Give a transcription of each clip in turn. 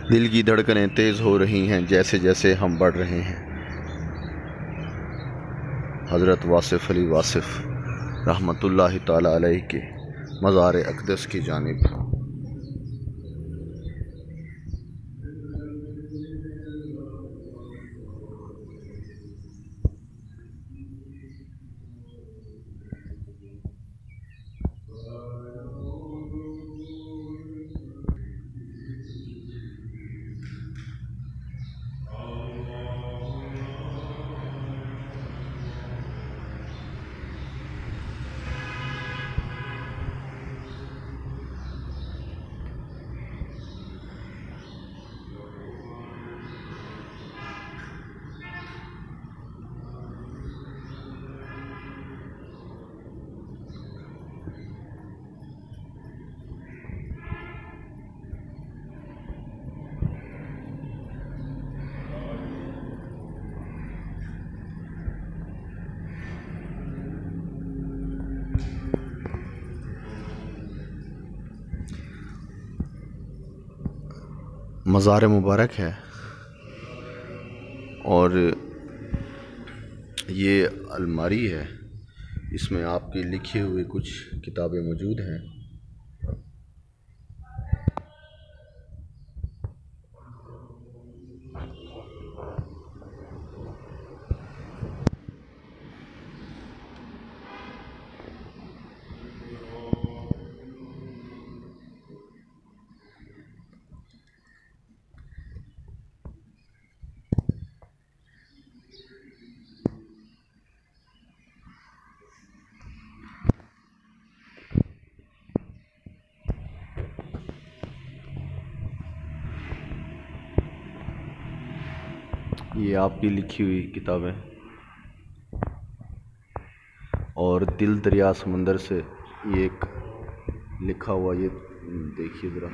दिल की धड़कनें तेज़ हो रही हैं जैसे जैसे हम बढ़ रहे हैं। हज़रत वासिफ़ अली वासिफ़ रहमतुल्लाहि ताला अलैहि के मज़ार अक़दस की जानिब। मज़ार मुबारक है और ये अलमारी है, इसमें आपके लिखे हुए कुछ किताबें मौजूद हैं। ये आपकी लिखी हुई किताबें और दिल दरिया समंदर से ये एक लिखा हुआ, ये देखिए ज़रा।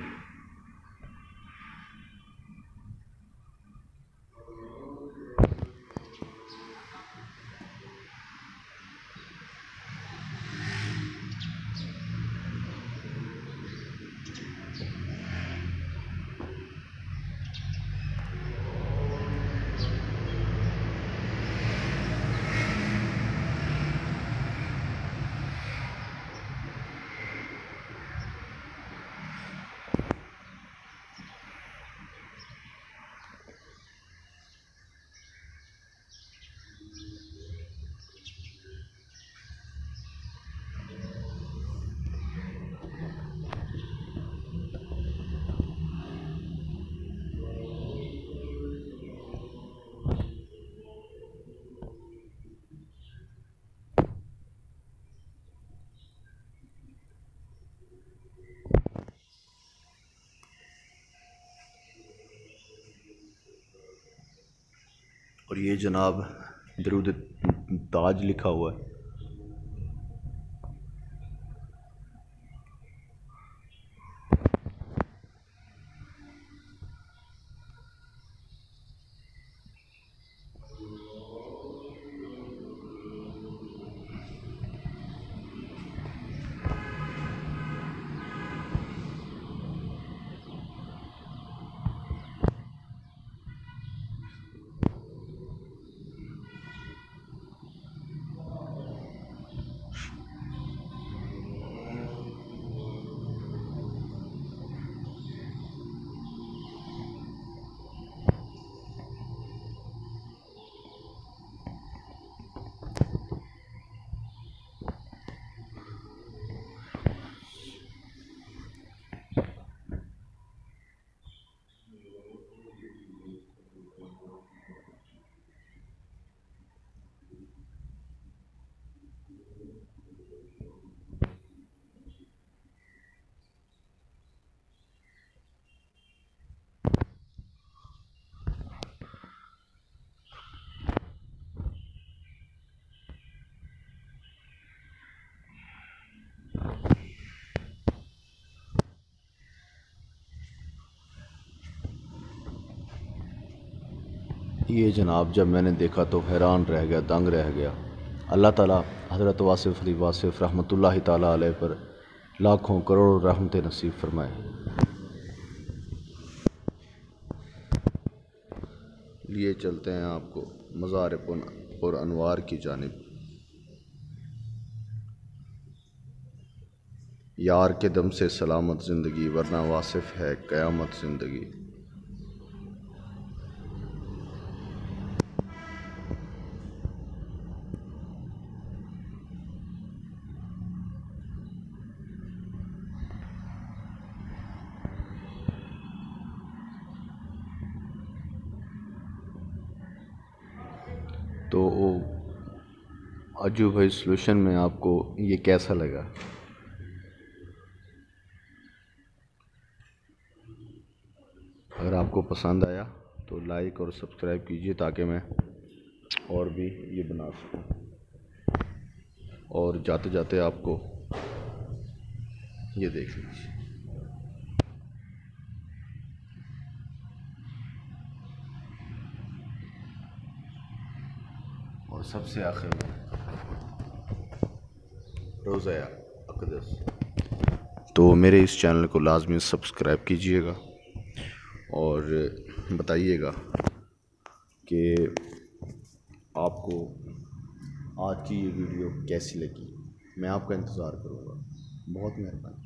और ये जनाब दरूद ताज लिखा हुआ है। ये जनाब जब मैंने देखा तो हैरान रह गया, दंग रह गया। अल्लाह ताला हज़रत वासिफ़ अली वासिफ़ रहमतुल्लाहि ताला अलैह पर लाखों करोड़ों रहमतें नसीब फरमाए। लिए चलते हैं आपको मज़ार पुर अनवार की जानिब। यार के दम से सलामत ज़िंदगी, वरना वासिफ है क़यामत ज़िंदगी। तो अज्जू भाई सॉल्यूशन में आपको ये कैसा लगा? अगर आपको पसंद आया तो लाइक और सब्सक्राइब कीजिए ताकि मैं और भी ये बना सकूं। और जाते जाते आपको ये देख लीजिए। और सबसे आखिर में रोज़ा अक़दस। तो मेरे इस चैनल को लाजमी सब्सक्राइब कीजिएगा और बताइएगा कि आपको आज की ये वीडियो कैसी लगी। मैं आपका इंतज़ार करूँगा। बहुत मेहरबानी।